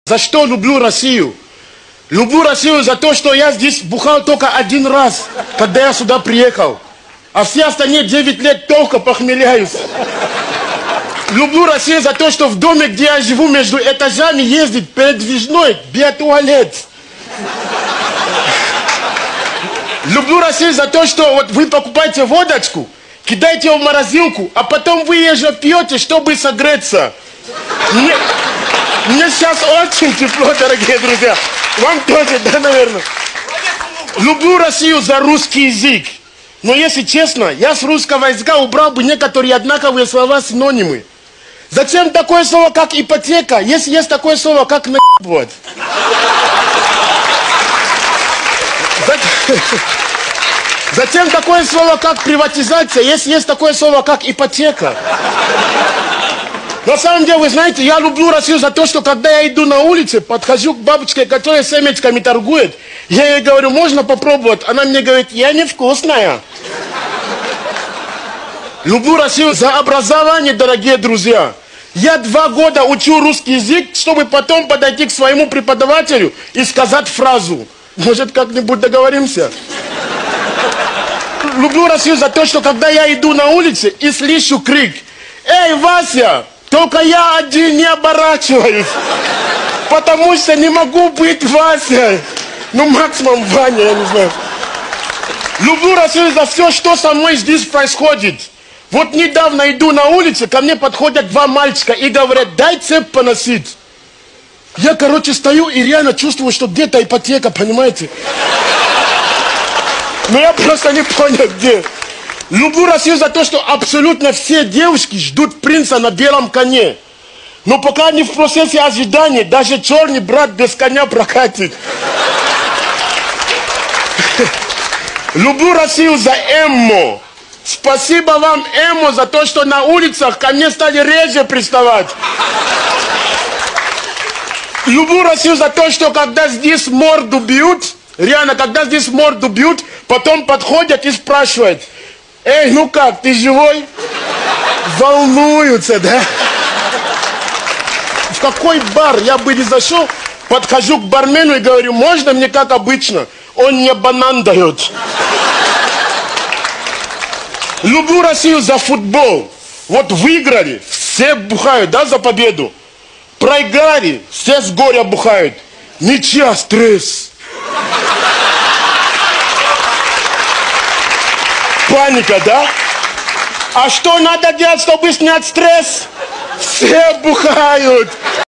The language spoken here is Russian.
За что люблю Россию? Люблю Россию за то, что я здесь бухал только один раз, когда я сюда приехал. А все остальные 9 лет только похмеляюсь. Люблю Россию за то, что в доме, где я живу, между этажами ездит передвижной биотуалет. Люблю Россию за то, что вот вы покупаете водочку, кидаете ее в морозилку, а потом вы ее же пьете, чтобы согреться. Мне сейчас очень тепло, дорогие друзья. Вам тоже, да, наверное. Люблю Россию за русский язык. Но если честно, я с русского языка убрал бы некоторые одинаковые слова, синонимы. Зачем такое слово, как ипотека, если есть такое слово, как наебывать? Зачем такое слово, как приватизация, если есть такое слово, как ипотека? На самом деле, вы знаете, я люблю Россию за то, что когда я иду на улице, подхожу к бабушке, которая семечками торгует, я ей говорю, можно попробовать? Она мне говорит, я невкусная. Люблю Россию за образование, дорогие друзья. Я 2 года учу русский язык, чтобы потом подойти к своему преподавателю и сказать фразу. Может, как-нибудь договоримся? Люблю Россию за то, что когда я иду на улице и слышу крик, «Эй, Вася!» Только я один не оборачиваюсь, потому что не могу быть Васей. Ну, максимум Ваня, я не знаю. Люблю Россию за все, что со мной здесь происходит. Вот недавно иду на улице, ко мне подходят 2 мальчика и говорят, дай цепь поносить. Я, короче, стою и реально чувствую, что где-то ипотека, понимаете? Но я просто не понял, где. Люблю Россию за то, что абсолютно все девушки ждут принца на белом коне. Но пока они в процессе ожидания, даже черный брат без коня прокатит. Люблю Россию за эмо. Спасибо вам, эмо, за то, что на улицах ко мне стали реже приставать. Люблю Россию за то, что когда здесь морду бьют, реально, когда здесь морду бьют, потом подходят и спрашивают, эй, ну как, ты живой? Волнуются, да? В какой бар я бы не зашел, подхожу к бармену и говорю, можно мне как обычно? Он мне банан дает. Люблю Россию за футбол. Вот выиграли, все бухают, да, за победу. Проиграли, все с горя бухают. Ничья, стресс. Паника, да? А что надо делать, чтобы снять стресс? Все бухают.